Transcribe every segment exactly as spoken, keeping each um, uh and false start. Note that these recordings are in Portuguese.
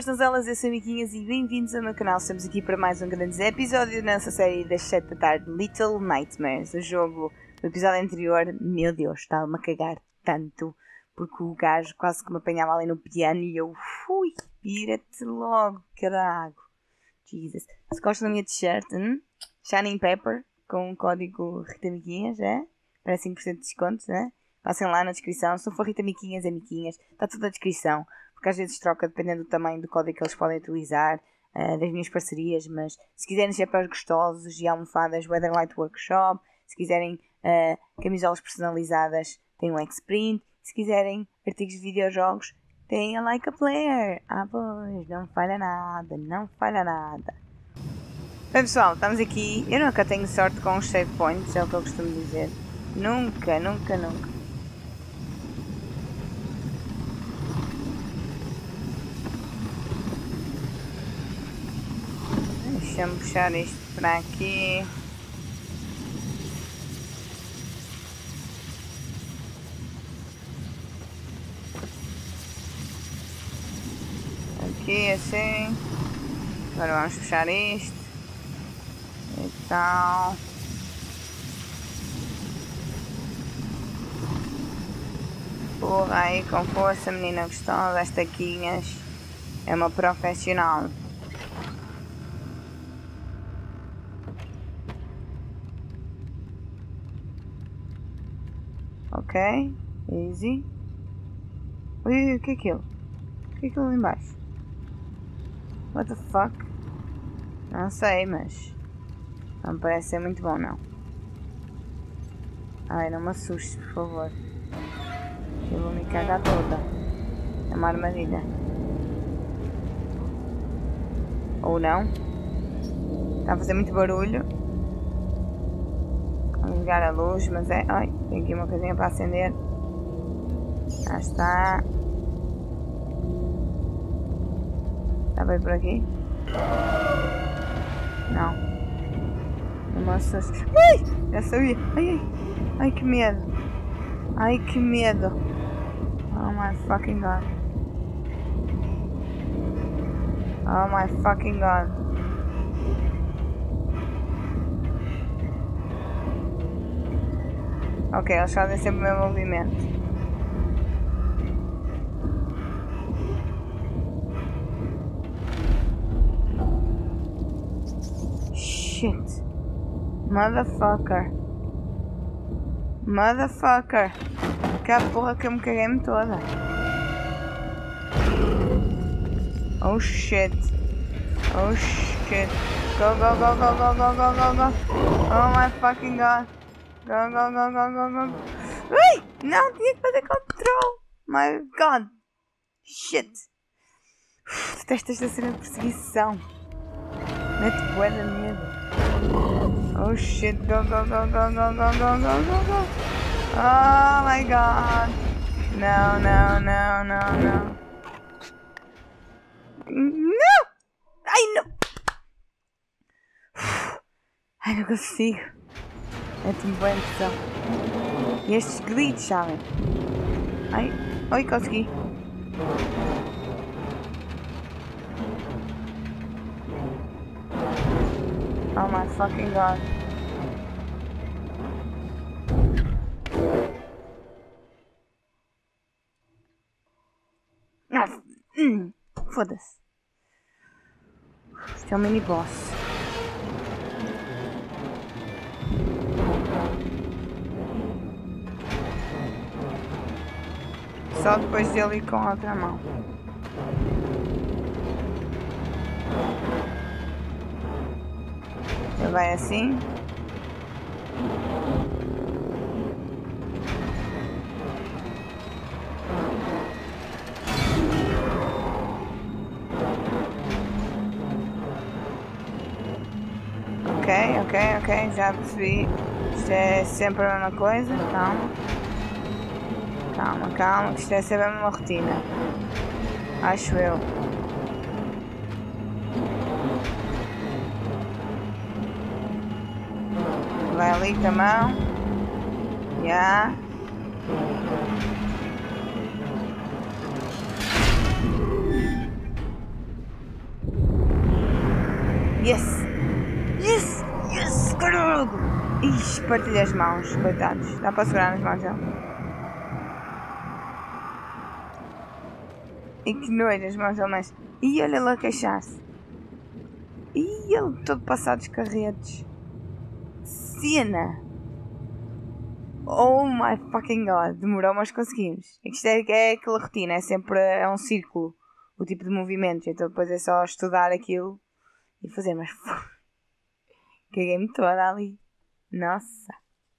estão elas? Eu sou a Miquinhas e bem-vindos ao meu canal. Estamos aqui para mais um grande episódio da nossa série das sete da tarde, Little Nightmares. O jogo do episódio anterior, meu Deus, estava-me a cagar tanto, porque o gajo quase que me apanhava ali no piano e eu fui, vira-te logo, caralho. Jesus. Se gostam da minha t-shirt, hum? Shining Pepper, com o código Rita Miquinhas, é? Para cinco por cento de desconto, né? Passem lá na descrição. Se não for Rita Miquinhas, é Miquinhas. Está tudo na descrição. Porque às vezes troca dependendo do tamanho do código que eles podem utilizar. Uh, das minhas parcerias. Mas se quiserem chapéus gostosos e almofadas, Weatherlight Workshop. Se quiserem uh, camisolas personalizadas, tem o Xprint. Se quiserem artigos de videojogos, tem a Like a Player. Ah, pois. Não falha nada. Não falha nada. Bem, pessoal, estamos aqui. Eu nunca tenho sorte com os save points. É o que eu costumo dizer. Nunca, nunca, nunca. Deixa-me puxar isto para aqui. Aqui, assim. Agora vamos puxar isto. E tal. Porra aí com força, menina gostosa. As taquinhas é uma profissional. Ok, easy. Ui, o que é aquilo? O que é aquilo ali embaixo? What the fuck? Não sei, mas não parece ser muito bom, não. Ai, não me assustes, por favor. Eu vou me cagar toda. É uma armadilha. Ou não. Está a fazer muito barulho. Vamos ligar a luz, mas é... Ai, tem aqui uma coisinha para acender. Já está. Está bem por aqui? Não. Não me assustes. Ai! Já sabia. Ai, ai. Ai, que medo. Ai, que medo. Oh my fucking god. Oh my fucking god. Ok, eles fazem sempre o meu movimento. Shit. Motherfucker. Motherfucker. Que a porra que eu me caguei-me toda. Oh shit. Oh shit. Go, go, go, go, go, go, go, go, go. Oh my fucking god. Go, go, go, go, go, go. Ui! Não, tinha que fazer control. My god. Shit. Uf, detesto esta cena de perseguição. Mete bué de medo. Oh shit. Go, go, go, go, go, go, go, go, go, go. Oh my god. No, no, no, no, no. Não! Ai, não! Ai, não consigo. É-te-me bem impressão. E estes glitches, sabem? Ai, oi, consegui. Oh my fucking god. Ah, hum, foda-se. Isto é um mini boss. Só depois dele ir com a outra mão. Ele vai assim. Ok, ok, ok, já percebi. Isto é sempre a mesma coisa, calma. Calma, calma, que isto é sempre a mesma rotina. Acho eu. Vai ali com a mão. Já. Yes! Yes! Yes! Caralho! Ixi, partilha as mãos, coitados. Dá para segurar nas mãos dele. E que nojo as mãos dele, mas... Ih, olha lá queixar-se. Ih, ele todo passado dos carretes. Cena! Oh my fucking god, demorou, mas conseguimos. Isto é, é aquela rotina, é sempre é um círculo, o tipo de movimentos, então depois é só estudar aquilo e fazer, mas caguei-me toda ali. Nossa.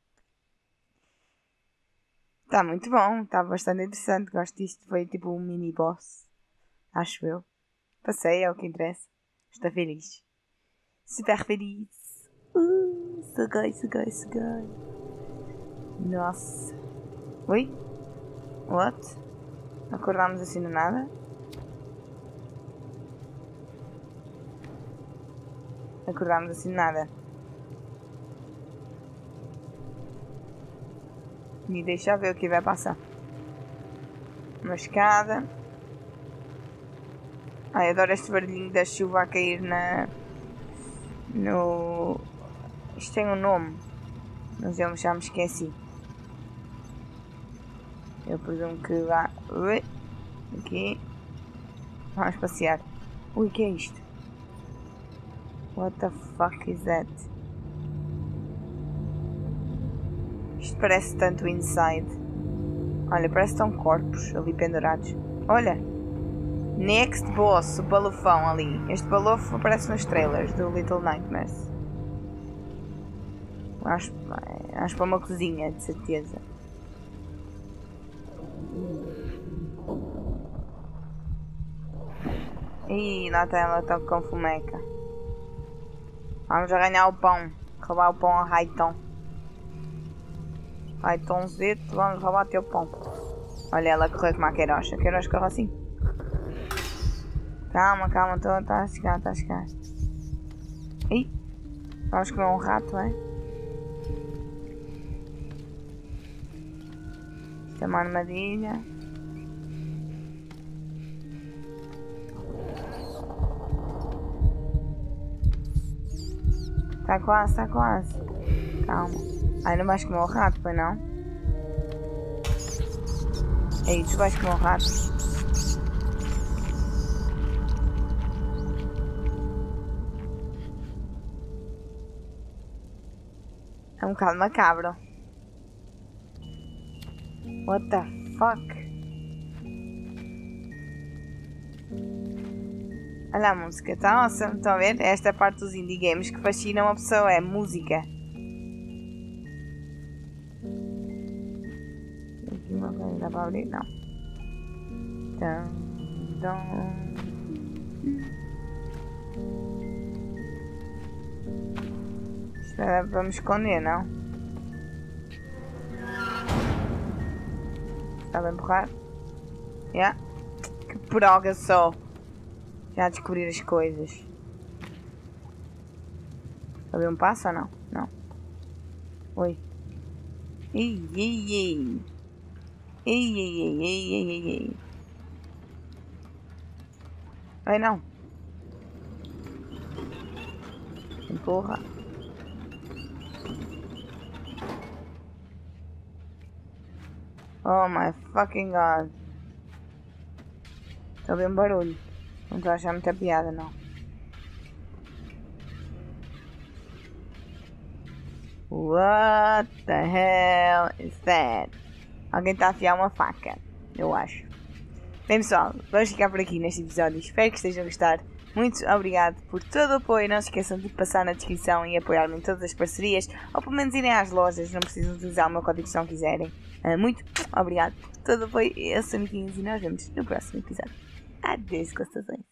Está muito bom, está bastante interessante, gosto disto, foi tipo um mini boss, acho eu. Passei, é o que interessa. Estou feliz. Super feliz. Uh, sugai, sugai, sugai. Nossa. Oi? What? Acordámos assim do nada? Acordámos assim do nada. Me deixa ver o que vai passar. Uma escada. Ai, adoro este barulhinho da chuva a cair na... No... Isto tem um nome. Mas eu já me esqueci. Eu presumo que vá... Ui. Aqui. Vamos passear. Ui, que é isto? What the fuck is that? Isto parece tanto Inside. Olha, parece que estão corpos ali pendurados. Olha! Next Boss, o balofão ali. Este balofo aparece nos trailers do Little Nightmares. Acho, acho para uma cozinha, de certeza. Ih, lá está ela, está com fumeca. Vamos ganhar o pão. Roubar o pão a Raiton. Raitonzito, vamos roubar teu pão. Olha ela correr como a Queiroz. A Queiroz corre assim. Calma, calma, está a chegar, está a chegar. Ih, vamos comer um rato, é? Isto é uma armadilha. Está quase, está quase. Calma. Ai, não vais comer o rato, pois não? Ei, tu vais comer o rato? É um bocado macabro. What the fuck? Olha a música, tá awesome. Estão a ver? Esta é a parte dos indie games que fascina uma pessoa, é música. Aqui uma coisa dá para abrir? Não. Dum, dum. Isto era para me esconder, não? Está a empurrar? Yeah. Que proga só! Já a descobrir as coisas. Sabe um passo ou não? Não. Oi. Ei, ei, ei. Ei, ei, ei, ei, ei, ei, ei. Ai, não. Empurra. Oh my fucking god. Estou a ver um barulho. Não estou a achar muita piada, não. What the hell is that? Alguém está a afiar uma faca, eu acho. Bem pessoal, vamos ficar por aqui neste episódio. Espero que estejam a gostar. Muito obrigado por todo o apoio. Não se esqueçam de passar na descrição e apoiar-me em todas as parcerias. Ou pelo menos irem às lojas, não precisam utilizar o meu código se não quiserem. Muito obrigado por todo o apoio. Eu sou a Miquinhos e nós vemos no próximo episódio. Adeus, gostosinhos.